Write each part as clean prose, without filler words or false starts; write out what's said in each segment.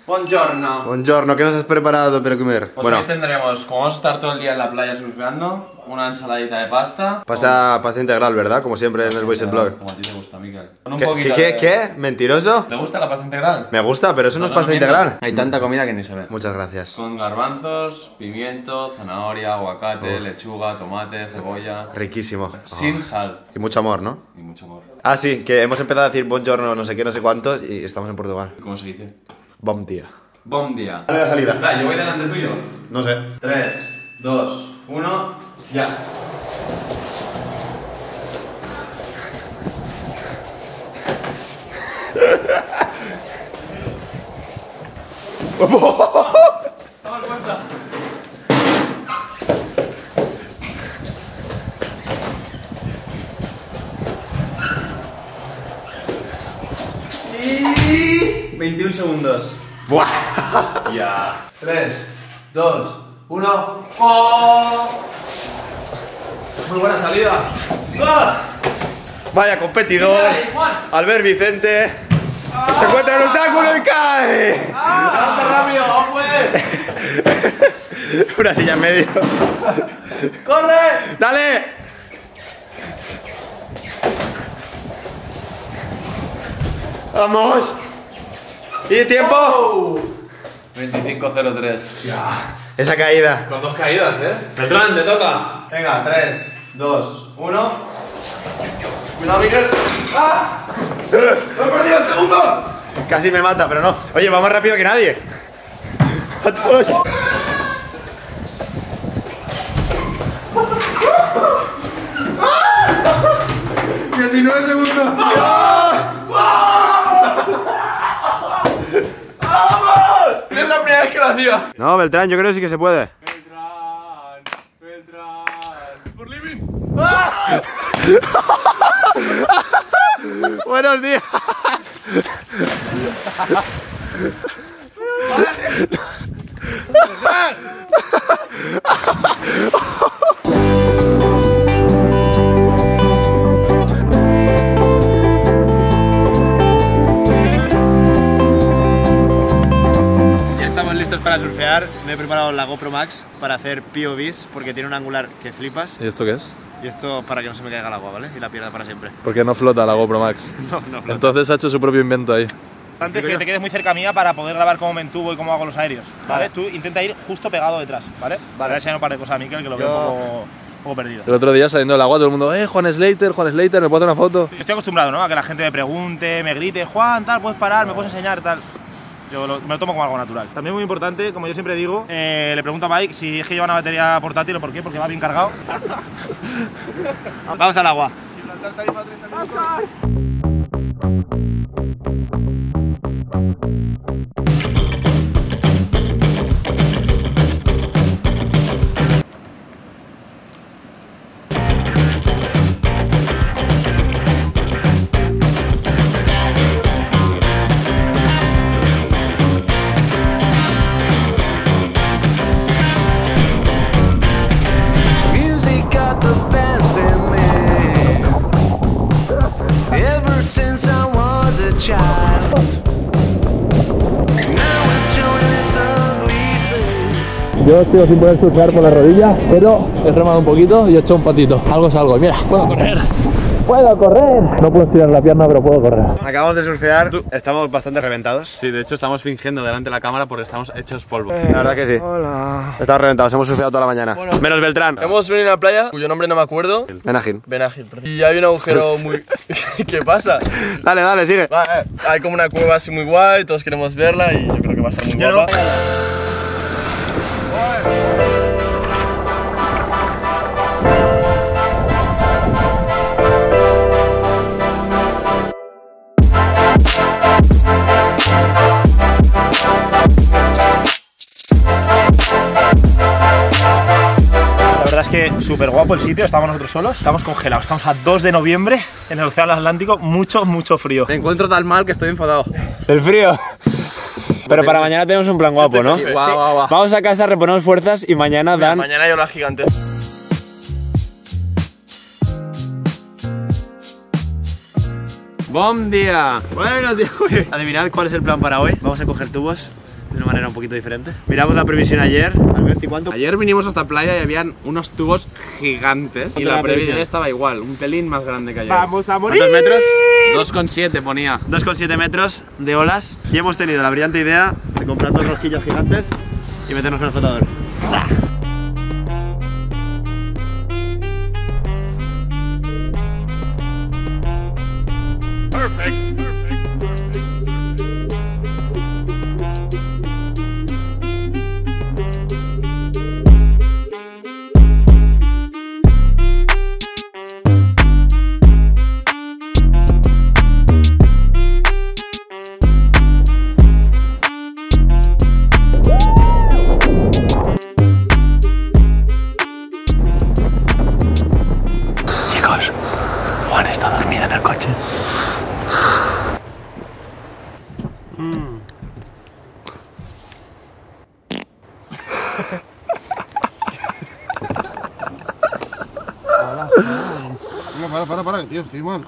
Buongiorno. Buongiorno, ¿qué nos has preparado para comer? Pues hoy tendremos, como vamos a estar todo el día en la playa surfeando, una ensaladita de pasta. Pasta integral, ¿verdad? Como siempre en el Voiced Blog. Como a ti te gusta, Miquel. Con un ¿Qué? poquito ¿Qué? ¿Mentiroso? ¿Te gusta la pasta integral? Me gusta, pero eso no es pasta comiendo? integral. Hay tanta comida que ni se ve. Muchas gracias. Con garbanzos, pimiento, zanahoria, aguacate, lechuga, tomate, cebolla. Riquísimo. Sin sal. Y mucho amor, ¿no? Y mucho amor. Ah, sí, que hemos empezado a decir buongiorno, no sé qué, no sé cuántos, y estamos en Portugal. ¿Cómo se dice? Bom día. Bom día. Dale la salida. Vale, yo voy delante tuyo. No sé. 3, 2, 1, ya. Toma cuenta. Y 21 segundos. ¡Buah! Ya. 3, 2, 1. ¡Oh! Muy buena salida. ¡Ah! Vaya competidor. Albert Vicente. Se encuentra en el obstáculo y cae. ¡Adelante rápido! ¡Aún puedes! Una silla en medio. ¡Corre! ¡Dale! ¡Vamos! ¿Y tiempo? 25:03. Ya. Esa caída. Con dos caídas, Beltrán, te toca. Venga, 3, 2, 1. Cuidado, Miguel. ¡Ah! ¡Me he perdido el segundo! Casi me mata, pero no. Oye, va más rápido que nadie. A todos. ¡19 segundos! Es la primera vez que lo hacía. No, Beltrán, yo creo que sí que se puede. Beltrán. For living. Buenos días. Ya estamos listos para surfear. Me he preparado la GoPro Max para hacer POVs porque tiene un angular que flipas. ¿Y esto qué es? Y esto para que no se me caiga el agua, ¿vale? Y la pierda para siempre. Porque no flota la GoPro Max. No flota. Entonces ha hecho su propio invento ahí. Antes que te quedes muy cerca mía para poder grabar cómo me entubo y cómo hago los aéreos, ¿vale? Tú intenta ir justo pegado detrás, ¿vale? Vale. A ver si hay un par de cosas a Miquel que lo veo un poco perdido. El otro día saliendo del agua todo el mundo, Juan Slater, ¿me puedo hacer una foto? Estoy acostumbrado, ¿no? A que la gente me pregunte, me grite, Juan, tal, puedes parar, me puedes enseñar, tal. Yo me lo tomo como algo natural. También muy importante, como yo siempre digo, le pregunto a Mike si es que lleva una batería portátil o por qué, porque va bien cargado. Vamos al agua. Music got the best in me. Ever since I was a child. Now it's showing its ugly face. Yo sigo sin poder surfear por las rodillas, pero he remado un poquito y he hecho un patito. Algo es algo. Mira, puedo correr. ¡Puedo correr! No puedo estirar la pierna, pero puedo correr. Acabamos de surfear, estamos bastante reventados. Sí, de hecho estamos fingiendo delante de la cámara porque estamos hechos polvo. La verdad que sí. Hola. Estamos reventados, hemos surfeado toda la mañana. Bueno. Menos Beltrán. Hemos venido a una playa cuyo nombre no me acuerdo. Benajín. Benajín. Y hay un agujero muy... ¿Qué pasa? Dale, sigue. Hay como una cueva así muy guay, todos queremos verla y yo creo que va a estar muy guapa. La verdad es que súper guapo el sitio, estamos nosotros solos, estamos congelados, estamos a 2 de noviembre en el Océano Atlántico, mucho frío. Me encuentro tan mal que estoy enfadado. El frío. Pero para mañana tenemos un plan guapo, ¿no? Guau. Vamos a casa, reponemos fuerzas y mañana dan... Mañana hay olas gigantes. ¡Bom día! Buenos días. Adivinad cuál es el plan para hoy. Vamos a coger tubos de una manera un poquito diferente. Miramos la previsión ayer, Albert, ¿y cuánto? Ayer vinimos hasta playa y habían unos tubos gigantes y la previsión estaba igual, un pelín más grande que ayer. ¡Vamos a morir! ¿Cuántos metros? 2,7 ponía. 2,7 metros de olas y hemos tenido la brillante idea de comprar 2 rosquillas gigantes y meternos con el flotador. Juan está dormida en el coche. Para, tío, estoy mal.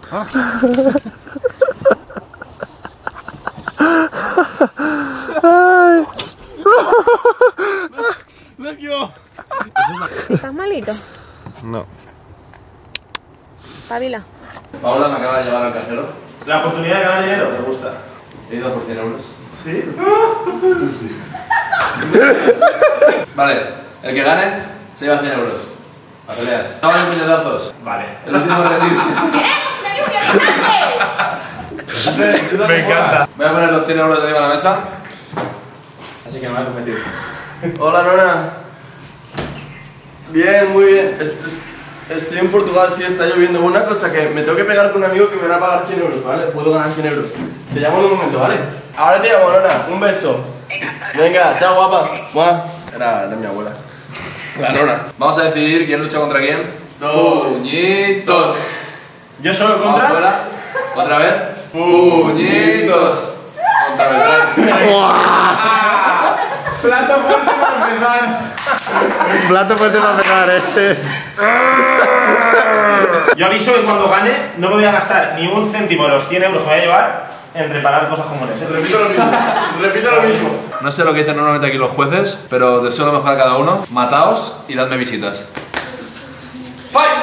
¡Lo esquivo! ¿Estás malito? No. Pabila. Paula me acaba de llevar al cajero. La oportunidad de ganar dinero, ¿te gusta? He ido por 100 euros. ¿Sí? Vale, el que gane se lleva 100 euros. A peleas. No hay puñetazos. Vale. El último en rendirse. ¡Queremos una lluvia! Me encanta. Voy a poner los 100 euros de arriba de la mesa. Así que me voy a competir. Hola, Nora. Bien, muy bien. Estoy en Portugal, sí, está lloviendo. Una cosa que me tengo que pegar con un amigo que me va a pagar 100 euros, ¿vale? Puedo ganar 100 euros. Te llamo en un momento, ¿vale? Ahora te llamo, Nora. Un beso. Venga, chao, guapa. Mua. Era mi abuela. La Nora. Vamos a decidir quién lucha contra quién. Puñitos. Yo solo Vamos contra. fuera. Otra vez. Puñitos. Contra Beltrán. Plato fuerte para empezar. Plato fuerte para pegar, Yo aviso que cuando gane no me voy a gastar ni un céntimo de los 100 euros que voy a llevar en reparar cosas comunes. Repito lo mismo. Repito lo mismo. No sé lo que dicen normalmente aquí los jueces, pero deseo lo mejor a cada uno. Mataos y dadme visitas. ¡Fight!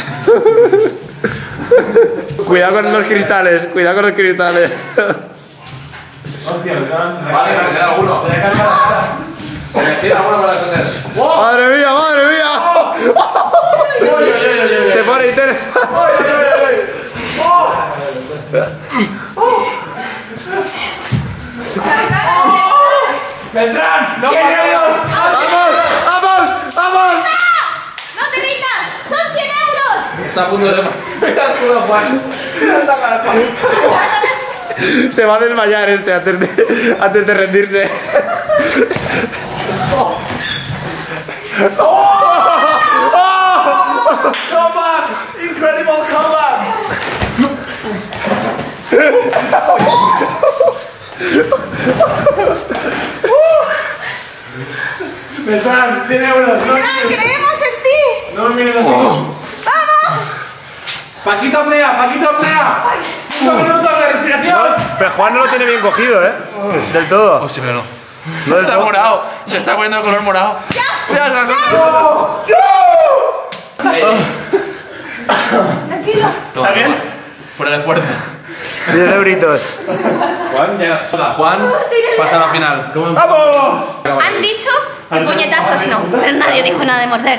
Cuidado con los cristales, cuidado con los cristales. Hostia, Beltrán, se me Vale, me queda alguno. Se me cae la cara. Se me tira alguno para defender. ¡Madre mía, madre mía! Se pone interesante. ¡Beltrán! ¡No ¡Vamos! ¡Vamos! ¡Vamos! ¡No te rindas! ¡Son 100 euros! Está a punto de... Mira el culo, Juan. Se va a desmayar antes de rendirse. Comeback! Incredible comeback! Beltrán, 100 euros. ¡Beltrán, creemos en ti! No me mires así. ¡Vamos! Paquito apnea, Paquito apnea. 5 minutos de respiración. Pero Juan no lo tiene bien cogido, Del todo. Sí, pero no. No del Está todo. morado. Se está poniendo el color morado. ¡Ya! Tranquilo. Toma, ¿Está bien? toma. Fuera de fuerza. 10 euritos. Juan, ya. Hola, Juan. Pasa a la final. ¡Vamos! Han dicho que puñetazos no, pero nadie dijo nada de morder.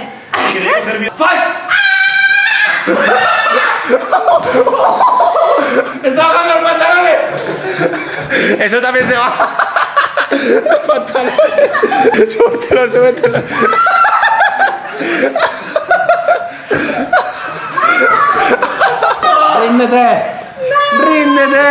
¡Está bajando los pantalones! Eso también se va. Los pantalones. Súbetelo, súbetelo. ¡Ríndete! ¡Ríndete!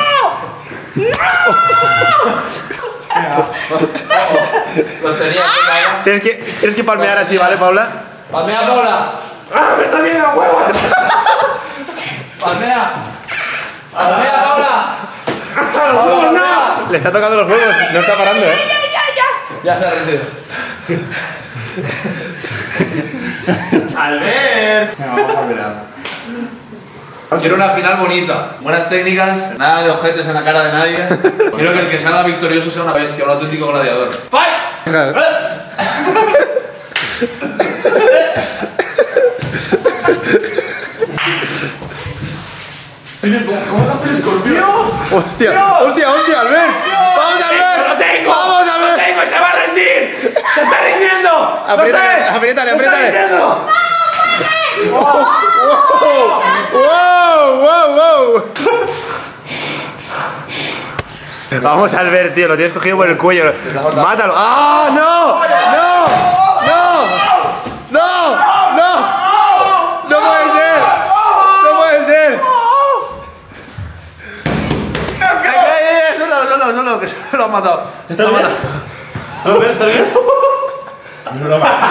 Los tenía. Tienes que palmear así, ¿vale, Paula? ¡Palmea, Paula! ¡Ah, me está viendo la hueva! ¡Palmea! ¡Palmea, Paula! ¡Vamos, no! Le está tocando los huevos, no está parando, Ya se ha rendido. ¡Albert! Venga, vamos a mirar. Quiero una final bonita, buenas técnicas, nada de ojetes en la cara de nadie. Quiero que el que salga victorioso sea una bestia, un auténtico gladiador. ¡Fight! ¿Cómo te hace el escorpión? ¡Hostia! ¡Hostia, hostia, Albert! ¡Vamos, Albert! ¡Lo tengo! ¡Vamos, ¡Lo Albert! tengo y se va a rendir! ¡Se está rindiendo! Apriétale, apriétale, apriétale. ¡Wow! ¡Wow! ¡Wow! Vamos, Albert, tío, lo tienes cogido por el cuello. ¡Mátalo! ¡Ah, no! ¡No! ¡No! ¡No! ¡No! ¡No puede ser! ¡No puede ser! Solo, que se lo han matado. ¿Estás bien? ¿Estás bien? ¿Estás bien? No lo mato.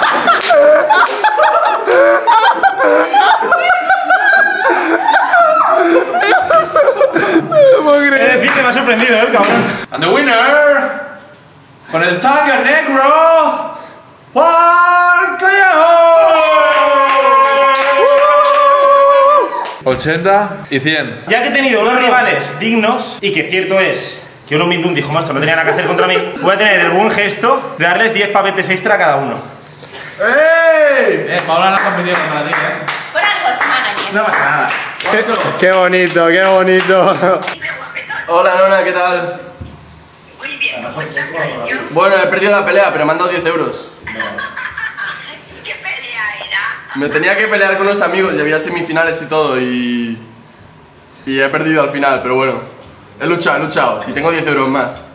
No puedo creer. Decir que me ha sorprendido, cabrón. And the winner, con el tanga negro, Juan Callejo. 80 y 100. Ya que he tenido unos rivales dignos, y que cierto es que uno Mindun dijo, maestro, no tenía nada que hacer contra mí, voy a tener el buen gesto de darles 10 pavetes extra a cada uno. ¡Ey! Paula no ha competido contra ti, Por algo es manager. No pasa nada. ¡Qué bonito, qué bonito! Hola, Nona, ¿qué tal? Muy bien, ¿cómo estás, cariño? Bueno, he perdido la pelea, pero me han dado 10 euros. ¿Qué pelea era? Me tenía que pelear con unos amigos y había semifinales y todo y he perdido al final, pero bueno. He luchado y tengo 10 euros más.